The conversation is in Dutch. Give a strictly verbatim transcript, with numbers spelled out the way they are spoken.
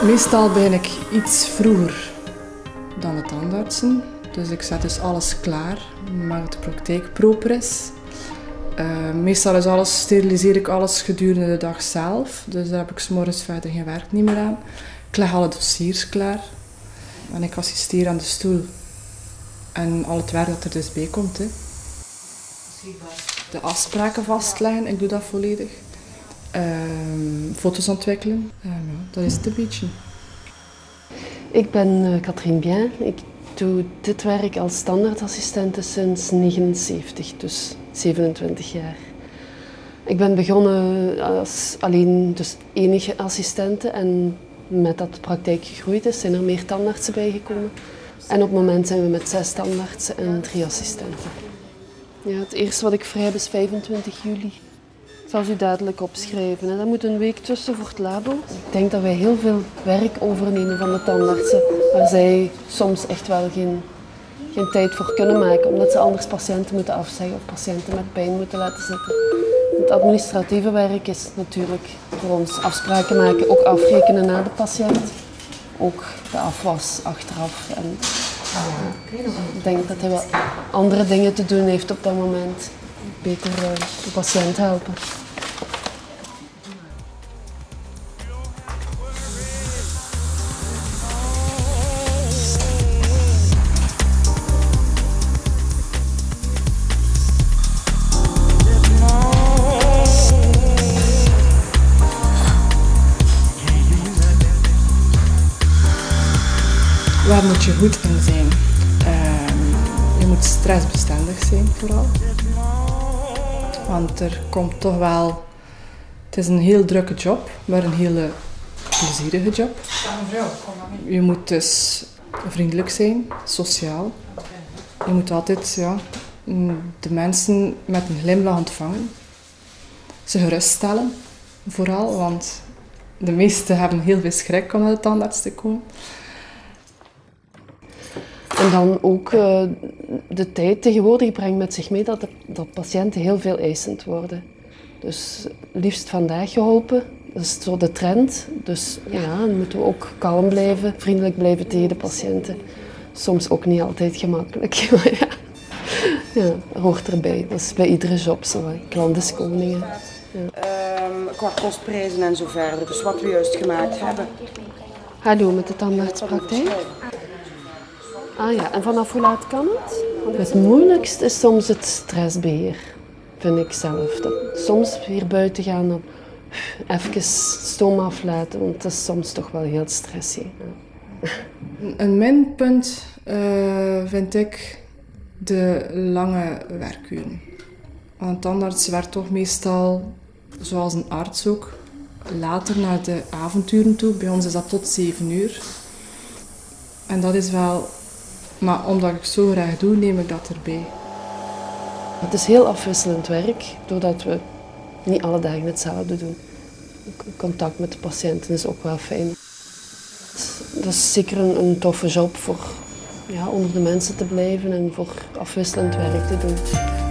Meestal begin ik iets vroeger dan de tandartsen. Dus ik zet dus alles klaar, maar de praktijk proper is. Uh, meestal is alles, steriliseer ik alles gedurende de dag zelf. Dus daar heb ik 's morgens verder geen werk niet meer aan. Ik leg alle dossiers klaar. En ik assisteer aan de stoel. En al het werk dat er dus bij komt. Hè. De afspraken vastleggen, ik doe dat volledig. Uh, foto's ontwikkelen, uh, dat is het een beetje. Ik ben uh, Catherine Bien. Ik doe dit werk als standaardassistente sinds negenenzeventig, dus zevenentwintig jaar. Ik ben begonnen als alleen dus enige assistente en met dat de praktijk gegroeid is, zijn er meer tandartsen bijgekomen. En op het moment zijn we met zes tandartsen en drie assistenten. Ja, het eerste wat ik vrij heb is vijfentwintig juli. Ik zal u dadelijk opschrijven. Hè. Daar moet een week tussen voor het labo. Ik denk dat wij heel veel werk overnemen van de tandartsen, waar zij soms echt wel geen, geen tijd voor kunnen maken, omdat ze anders patiënten moeten afzeggen of patiënten met pijn moeten laten zitten. Het administratieve werk is natuurlijk voor ons afspraken maken, ook afrekenen na de patiënt. Ook de afwas achteraf. En, ja, ik denk dat hij wel andere dingen te doen heeft op dat moment. Beter uh, de patiënt helpen. Waar moet je goed in zijn? Uh, je moet stressbestendig zijn vooral. Want er komt toch wel... Het is een heel drukke job, maar een hele plezierige job. Je moet dus vriendelijk zijn, sociaal. Je moet altijd ja, de mensen met een glimlach ontvangen. Ze geruststellen, vooral, want de meesten hebben heel veel schrik om naar de tandarts te komen. En dan ook uh, de tijd tegenwoordig brengt met zich mee dat, de, dat patiënten heel veel eisend worden. Dus liefst vandaag geholpen, dat is zo de trend. Dus ja, dan moeten we ook kalm blijven, vriendelijk blijven tegen de patiënten. Soms ook niet altijd gemakkelijk, maar ja, ja, dat hoort erbij. Dat is bij iedere job zo, hè. Klant is koning. Ja. Um, qua kostprijzen en zo verder, dus wat we juist gemaakt hebben. Hallo, met de tandartspraktijk. Ah ja, en vanaf hoe laat kan het? Het moeilijkste is soms het stressbeheer, vind ik zelf. Dat soms weer buiten gaan en even stoom aflaten, want dat is soms toch wel heel stressig. Ja. Een minpunt uh, vind ik de lange werkuren. Want een tandarts werkt toch meestal, zoals een arts ook, later naar de avonduren toe. Bij ons is dat tot zeven uur. En dat is wel... Maar omdat ik zo graag doe, neem ik dat erbij. Het is heel afwisselend werk, doordat we niet alle dagen hetzelfde doen. Contact met de patiënten is ook wel fijn. Dat is zeker een, een toffe job voor ja, onder de mensen te blijven en voor afwisselend werk te doen.